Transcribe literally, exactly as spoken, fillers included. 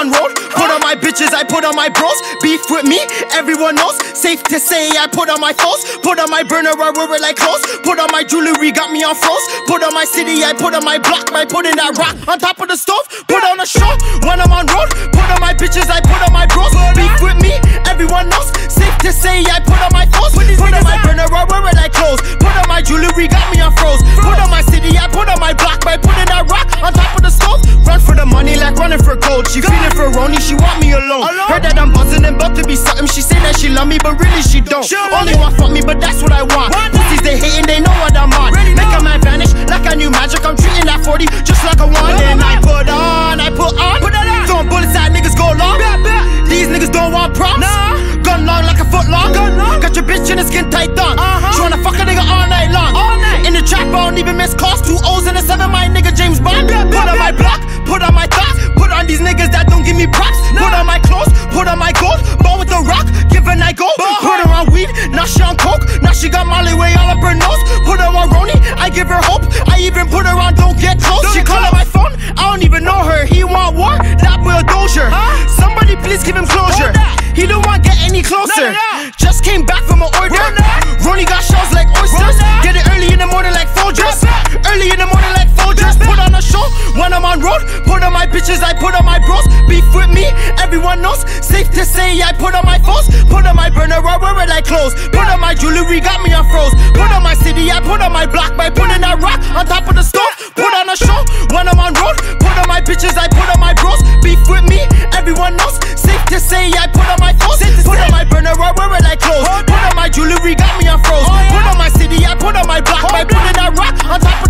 on road, put on my bitches, I put on my bros. Beef with me, everyone knows. Safe to say, I put on my foes. Put on my burner, I wear it like clothes. Put on my jewelry, got me on froze. Put on my city, I put on my block. I put in that rock on top of the stove. Put on a show, when I'm on road. Put on my bitches, I put on my bros. Beef with me, everyone knows. Safe to say, I put on my foes. Put on my burner, I wear it like clothes. Put on my jewelry, got me on froze. Put on my city, I put on my block. I put in that rock on top of the stove. Run for the money like running for gold. She feeling for Roni, she want me alone. Heard that I'm buzzing and about to be something. She say that she love me, but really she don't. Only want fuck me, but that's what I want. Pussies they hating, they know what I'm on. Make a man vanish like I knew magic. I'm treating that forty just like a wand. And I put on, I put on. Throwing bullets at niggas go long. These niggas don't want props. Gun long like a foot long. Got your bitch in the skin tight on. She wanna fuck a nigga all night long. In the trap, I don't even miss calls. Two O's and a seven, my nigga James Bond. Put on my block, put on my thoughts. Put on these niggas that don't give me props. Put on my clothes, put on my gold. Ball with the rock, give her night gold. Put her on weed, now she on coke. Now she got Molly way all up her nose. Put her on Roni, I give her hope. I even put her on don't get close. She call on my phone, I don't even know her. He want war, that boy a dozier. Somebody please give him closure. He don't want get any closer. Just came back from an order. Roni got shells like oysters. Get it early in the morning like Folgers. Early in the morning like Folgers. Put on a show when I'm on road. Put on my bitches, I put on my bros. Beef with me, everyone knows. Safe to say, I put on my foes. Put on my burner, I wear it like clothes. Put on my jewelry, got me on froze. Put on my city, I put on my block. By putting that rock on top of the stove. Put on a show when I'm on road. Put on my bitches, I put on my bros. Beef with me, everyone knows. Safe to say, I put on my foes. Put on my burner, I wear it like clothes. Put on my jewelry, got me on froze. Put on my city, I put on my block. By putting that rock on top